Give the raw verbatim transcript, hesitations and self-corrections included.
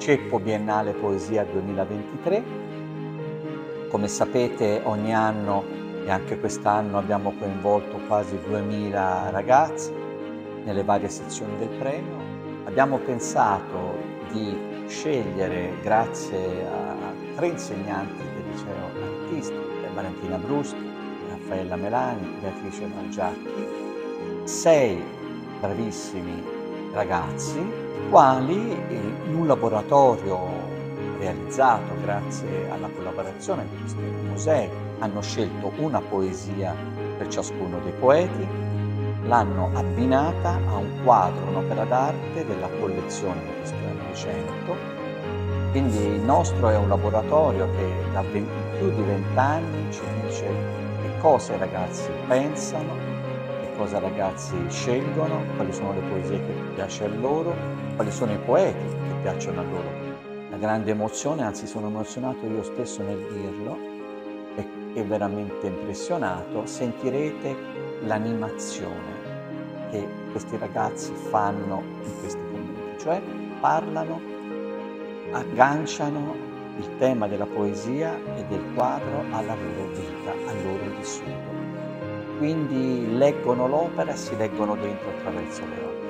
Ceppo Biennale Poesia duemilaventitré. Come sapete ogni anno, e anche quest'anno, abbiamo coinvolto quasi duemila ragazzi nelle varie sezioni del premio. Abbiamo pensato di scegliere, grazie a tre insegnanti del liceo artistico, Valentina Bruschi, Raffaella Melani, Beatrice Malgiacchi, sei bravissimi ragazzi, i quali in un laboratorio realizzato grazie alla collaborazione di questi musei hanno scelto una poesia per ciascuno dei poeti, l'hanno abbinata a un quadro, un'opera d'arte della collezione di questo Novecento. Quindi il nostro è un laboratorio che da più di vent'anni ci dice che cosa i ragazzi pensano, che cosa i ragazzi scelgono, quali sono le poesie che piacciono a loro, quali sono i poeti che piacciono a loro. Una grande emozione, anzi sono emozionato io stesso nel dirlo, e, e veramente impressionato. Sentirete l'animazione che questi ragazzi fanno in questi commenti, cioè parlano, agganciano il tema della poesia e del quadro alla loro vita, al loro vissuto. Quindi leggono l'opera e si leggono dentro attraverso le opere.